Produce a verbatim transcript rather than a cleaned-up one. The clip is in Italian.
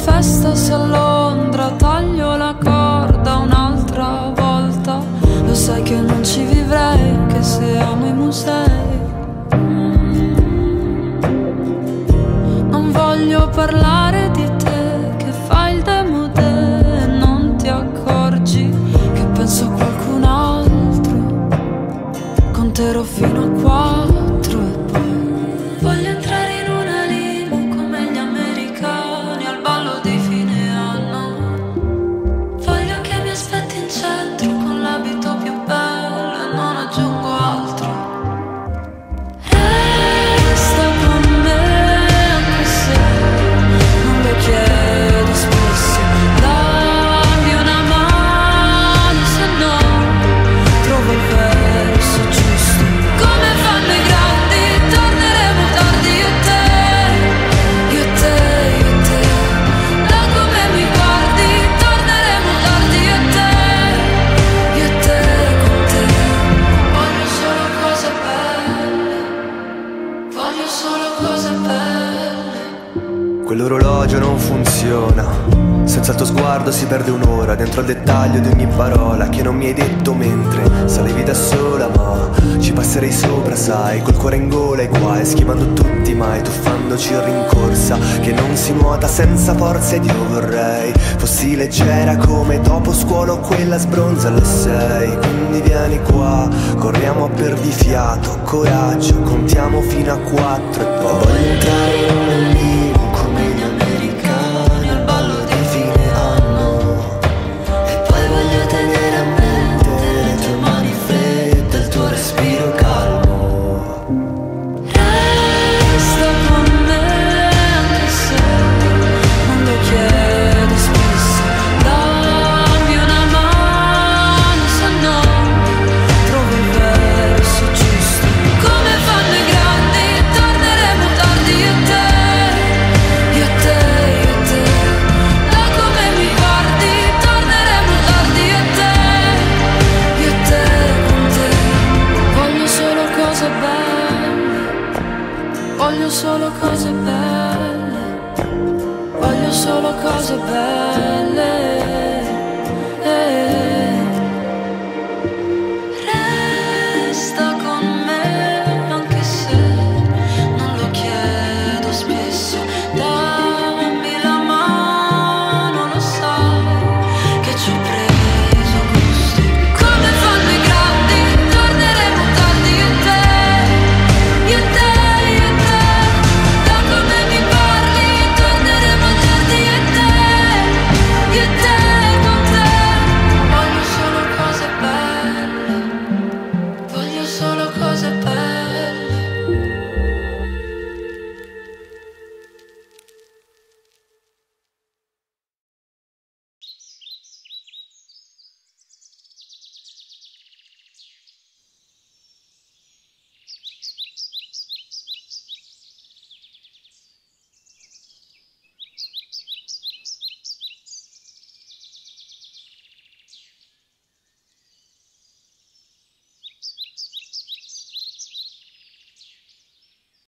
festa se a Londra taglio la corda un'altra volta. Lo sai che non ci vivrei, che se amo i musei. Non voglio parlare di te, che fai il demodè e non ti accorgi che penso a qualcun altro. Conterò fino a quattro e poi voglio entrare in una limo come gli americani al ballo di fine anno. Voglio che mi aspetti in centro con l'abito più bello e non aggiungo altro. Resta con me anche se non lo chiedo spesso. Dammi una mano se no trovo il verso giusto. Come fanno i grandi, torneremo tardi io e te, io e te, io e te. Da come mi guardi, torneremo tardi io e te, io e te con te. Voglio solo cose belle, voglio solo cose belle. Quell'orologio non funziona. Senza il tuo sguardo si perde un'ora dentro al dettaglio di ogni parola che non mi hai detto mentre salivi da sola, ma ci passerei sopra, sai, col cuore in gola e qua, e schivando tutti mai, tuffandoci in rincorsa che non si nuota senza forza. Ed io vorrei fossi leggera come dopo scuola o quella sbronza alle sei. Quindi vieni qua, corriamo a perdifiato, coraggio, contiamo fino a quattro e poi voglio entrare in un limo come gli americani al ballo di fine anno. E poi voglio tenere a mente le tue mani fredde, il tuo respiro calmo. Resta con me anche se non lo chiedo spesso. Dammi una mano se no trovo il verso giusto. Come fanno i grandi, torneremo tardi io e te, io e te, io e te. Da come mi guardi, torneremo tardi io e te, io e te con te. Voglio solo cose belle, voglio solo cose belle, voglio solo cose belle.